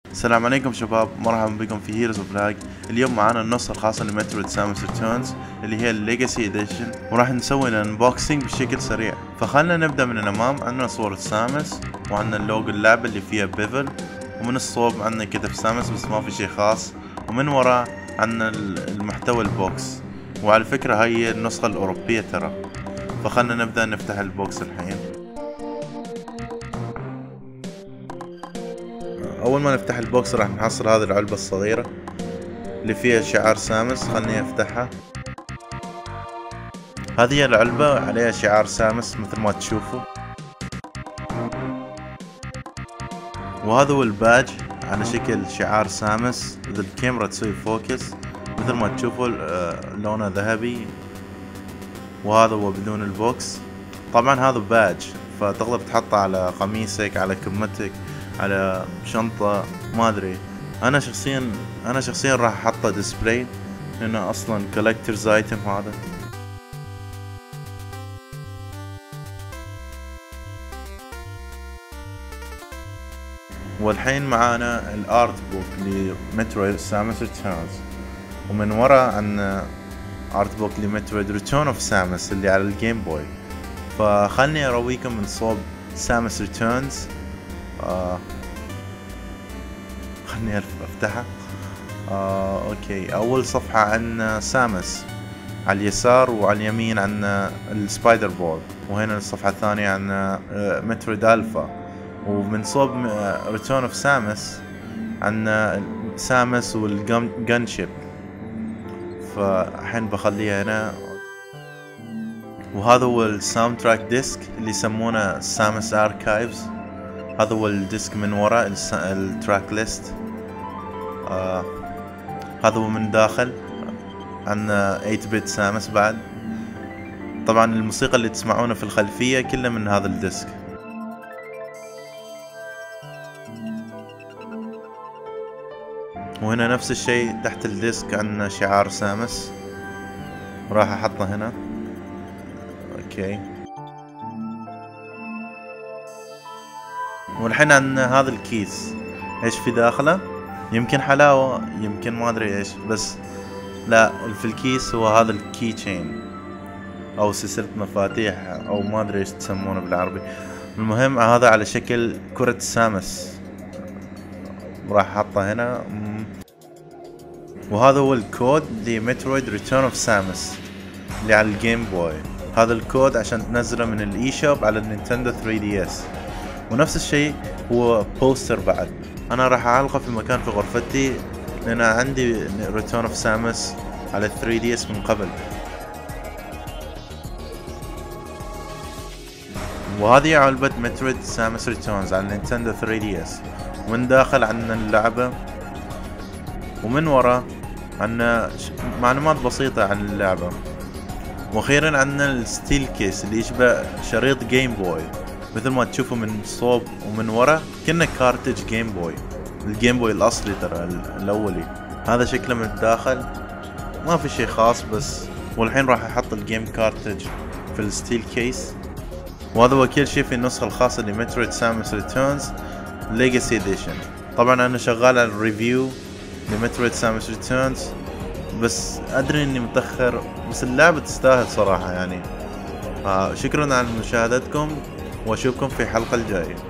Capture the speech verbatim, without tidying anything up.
السلام عليكم شباب، مرحبا بكم في هيروز اوف لاج. اليوم معانا النسخة الخاصة لمترويد سامس ريتيرنز اللي هي الليجاسي اديشن، وراح نسوي الانبوكسنج بشكل سريع. فخلنا نبدأ من الامام. عندنا صورة سامس وعندنا اللوجو اللعبة اللي فيها بيفل، ومن الصوب عندنا كتب سامس بس ما في شي خاص، ومن وراء عندنا المحتوى البوكس. وعلى فكرة هاي النسخة الأوروبية ترى. فخلنا نبدأ نفتح البوكس الحين. اول ما نفتح البوكس راح نحصل هذه العلبة الصغيرة اللي فيها شعار سامس. خلني افتحها. هذه العلبة عليها شعار سامس مثل ما تشوفوا، وهذا هو الباج على شكل شعار سامس. اذا الكاميرا تسوي فوكس مثل ما تشوفوا لونه ذهبي، وهذا هو بدون البوكس. طبعا هذا باج فتقدر تحطه على قميصك، على كمتك، على شنطة، ما ادري. انا شخصيا انا شخصيا راح احطه ديسبلاي لانه اصلا كولكترز ايتم هذا. والحين معانا الارت بوك لمترويد سامس ريتيرنز، ومن وراء عندنا ارت بوك لمترويد ريتيرن اوف سامس اللي على الجيم بوي. فخلني ارويكم من صوب سامس ريتيرنز. آه خلني افتحها. آه اوكي، اول صفحة عندنا سامس على اليسار، وعلى اليمين عندنا السبايدر بول، وهنا الصفحة الثانية عندنا آه مترويد الفا. ومن صوب ريتيرن اوف سامس عندنا سامس والجن شيب. فالحين بخليها هنا. وهذا هو الساوند تراك ديسك اللي يسمونه سامس اركايفز. هذا هو الديسك من وراء التراك ليست. آه هذا هو من داخل عندنا ثمانية بت سامس بعد. طبعا الموسيقى اللي تسمعونها في الخلفية كلها من هذا الديسك. وهنا نفس الشيء تحت الديسك عندنا شعار سامس، راح احطه هنا. اوكي، والحين عندنا هذا الكيس. ايش في داخله؟ يمكن حلاوة، يمكن ما ادري ايش، بس لا، في الكيس هو هذا الكي تشين او سلسلة مفاتيح، او ما ادري ايش تسمونه بالعربي. المهم هذا على شكل كرة سامس، راح احطه هنا. وهذا هو الكود لمترويد ريتيرن اوف سامس اللي على الجيم بوي. هذا الكود عشان تنزله من الاي شوب على النينتندو ثري دي اس. ونفس الشيء هو بوستر بعد. انا راح اعلقه في مكان في غرفتي لان عندي ريتيرن اوف سامس على ثري دي اس من قبل. وهذه علبة مترويد سامس ريتيرنز على النينتندو ثري دي اس. ومن داخل عندنا اللعبة، ومن وراء عندنا معلومات بسيطة عن اللعبة. واخيرا عندنا الستيل كيس اللي يشبه شريط جيم بوي مثل ما تشوفوا من صوب ومن ورا، كنا كارتج جيم بوي، الجيم بوي الاصلي ترى الاولي. هذا شكله من الداخل، ما في شيء خاص بس. والحين راح احط الجيم كارتج في الستيل كيس. وهذا هو كل شيء في النسخة الخاصة لمترويد سامس ريتيرنز ليجاسي اديشن. طبعا انا شغال على الريفيو لمترويد سامس ريتيرنز، بس ادري اني متأخر، بس اللعبة تستاهل صراحة يعني. آه شكرا على مشاهدتكم، واشوفكم في الحلقة الجاية.